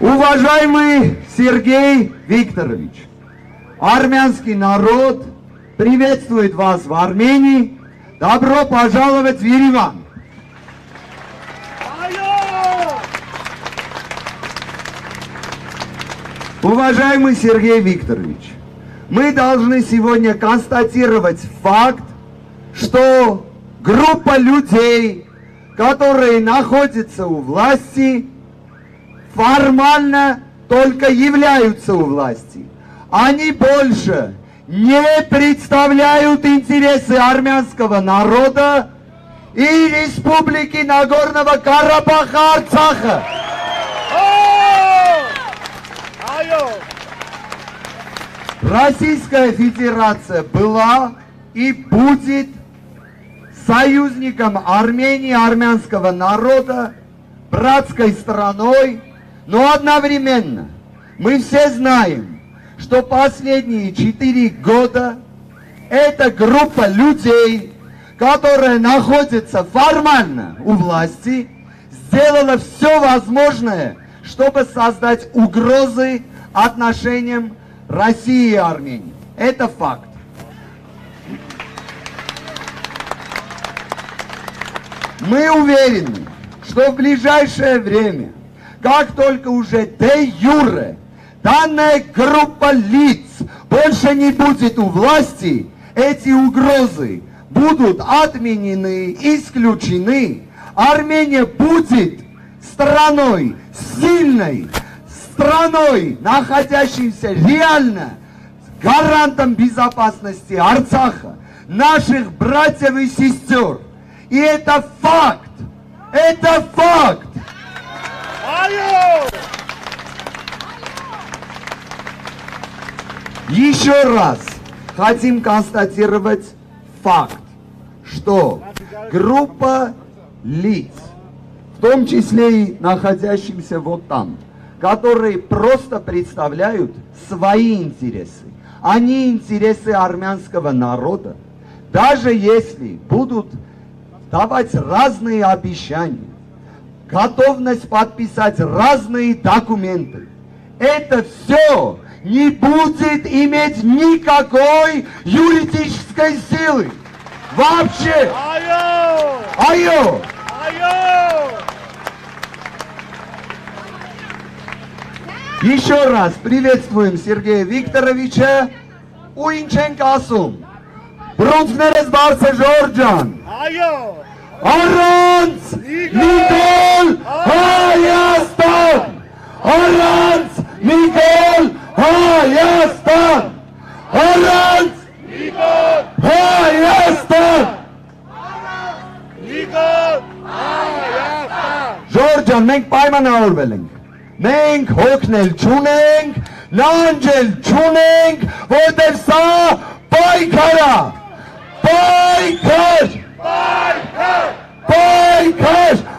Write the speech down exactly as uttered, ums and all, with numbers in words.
Уважаемый Сергей Викторович, армянский народ приветствует вас в Армении. Добро пожаловать в Ереван! Уважаемый Сергей Викторович, мы должны сегодня констатировать факт, что группа людей, которые находятся у власти, формально только являются у власти. Они больше не представляют интересы армянского народа и Республики Нагорного Карабаха, Арцаха. Российская Федерация была и будет союзником Армении, армянского народа, братской страной, но одновременно мы все знаем, что последние четыре года эта группа людей, которая находится формально у власти, сделала все возможное, чтобы создать угрозы отношениям России и Армении. Это факт. Мы уверены, что в ближайшее время, как только уже де-юре данная группа лиц больше не будет у власти, эти угрозы будут отменены, исключены. Армения будет страной сильной, страной, находящейся реально гарантом безопасности Арцаха, наших братьев и сестер. И это факт! Это факт! Еще раз хотим констатировать факт, что группа лиц, в том числе и находящимся вот там, которые просто представляют свои интересы, а не интересы армянского народа, даже если будут давать разные обещания, готовность подписать разные документы, это все не будет иметь никакой юридической силы. Вообще! Айо! Айо! Айо! Еще раз приветствуем Сергея Викторовича. Уинченко Асум. Брунцнерес Барсе Жорджан. Айо! Аранц Никол Hayastan! Аранц Никол Hayastan! Аранц Никол Hayastan! Никол Hayastan! Ժորջան, մենք պայմանավորվել ենք։ Մենք հոգնել չունենք, նանջել չունենք, որտեղ սա պայքար է։ Պայքար! Պայքար! Պայքար!